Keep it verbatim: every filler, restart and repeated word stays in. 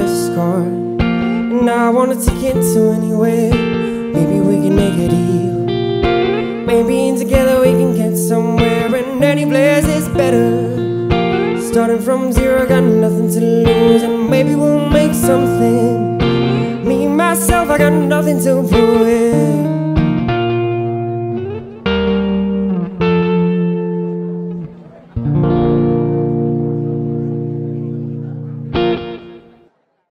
fast car, and I wanna take it to anywhere. Maybe we can make a deal. Maybe together we can get somewhere, and any place is better. Starting from zero, got nothing to lose, and maybe we'll make something. Me, myself, I got nothing to prove it.